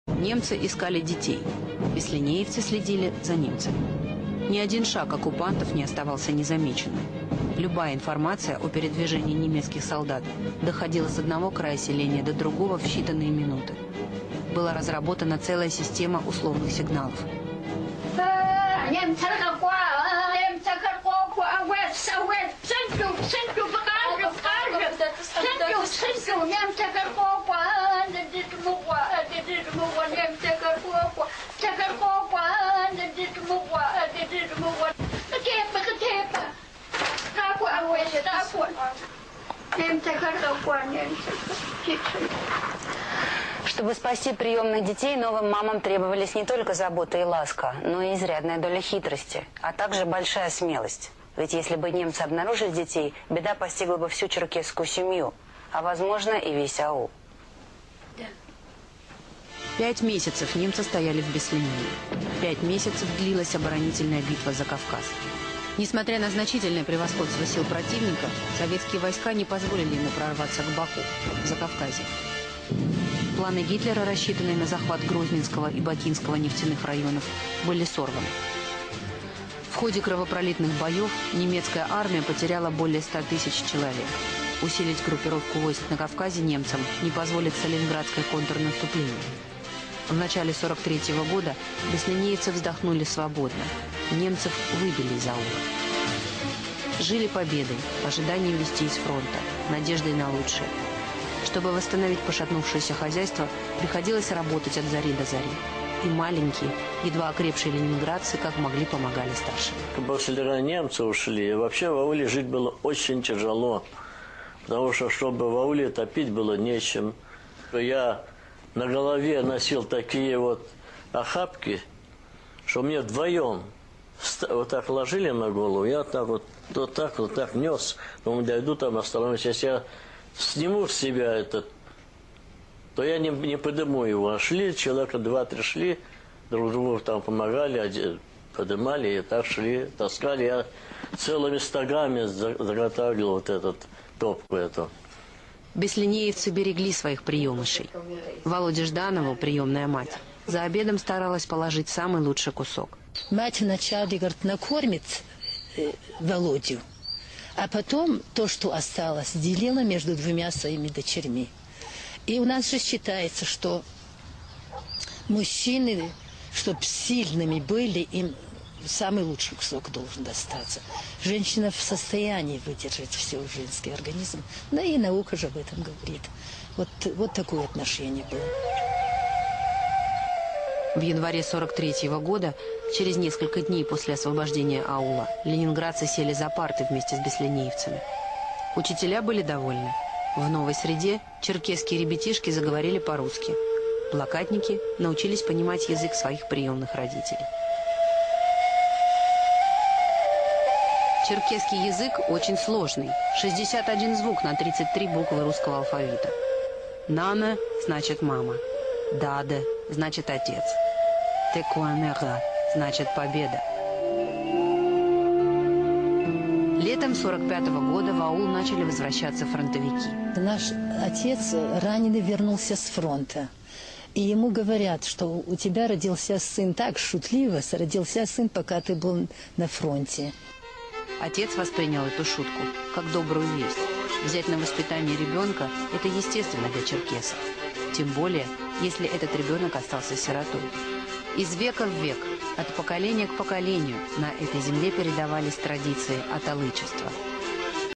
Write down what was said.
Немцы искали детей. Беслинеевцы следили за немцами. Ни один шаг оккупантов не оставался незамеченным. Любая информация о передвижении немецких солдат доходила с одного края селения до другого в считанные минуты. Была разработана целая система условных сигналов. Чтобы спасти приемных детей, новым мамам требовались не только забота и ласка, но и изрядная доля хитрости, а также большая смелость. Ведь если бы немцы обнаружили детей, беда постигла бы всю черкесскую семью, а возможно и весь аул. 5 месяцев немцы стояли в Беслинее. 5 месяцев длилась оборонительная битва за Кавказ. Несмотря на значительное превосходство сил противника, советские войска не позволили ему прорваться к Баку, в Закавказье. Планы Гитлера, рассчитанные на захват Грозненского и Бакинского нефтяных районов, были сорваны. В ходе кровопролитных боев немецкая армия потеряла более 100 тысяч человек. Усилить группировку войск на Кавказе немцам не позволит сталинградское контрнаступление. В начале 1943 года беслинеевцы вздохнули свободно. Немцев выбили из аула. Жили победой, ожиданием вести из фронта, надеждой на лучшее. Чтобы восстановить пошатнувшееся хозяйство, приходилось работать от зари до зари. И маленькие, едва окрепшие ленинградцы, как могли, помогали старшим. После немцы ушли, вообще в ауле жить было очень тяжело. Потому что, чтобы в ауле топить было нечем. Я на голове носил такие вот охапки, что мне вдвоем вот так ложили на голову, я так нес. Но дойду там, остановлюсь. Если я сниму с себя этот, то я не подниму его. А шли, человека 2-3 шли, друг другу там помогали, поднимали и так шли, таскали. Я целыми стогами заготавливал вот этот топку эту. Беслинеевцы берегли своих приемышей. Володе Жданову, приемная мать, за обедом старалась положить самый лучший кусок. Мать вначале, говорит, накормит Володю, а потом то, что осталось, делила между 2 своими дочерьми. И у нас же считается, что мужчины, чтобы сильными были, им самый лучший кусок должен достаться. Женщина в состоянии выдержать все женский организм. Да и наука же об этом говорит. Вот такое отношение было. В январе 1943 года, через несколько дней после освобождения аула, ленинградцы сели за парты вместе с беслинеевцами. Учителя были довольны. В новой среде черкесские ребятишки заговорили по-русски. Блокадники научились понимать язык своих приемных родителей. Черкесский язык очень сложный. 61 звук на 33 буквы русского алфавита. «Нана» значит «мама». «Даде» значит «отец». «Текуанега» значит «победа». Летом 1945 года в аул начали возвращаться фронтовики. Наш отец раненый вернулся с фронта. И ему говорят, что у тебя родился сын, так шутливо, родился сын, пока ты был на фронте. Отец воспринял эту шутку как добрую весть. Взять на воспитание ребенка – это естественно для черкесов. Тем более, если этот ребенок остался сиротой. Из века в век, от поколения к поколению на этой земле передавались традиции аталычества.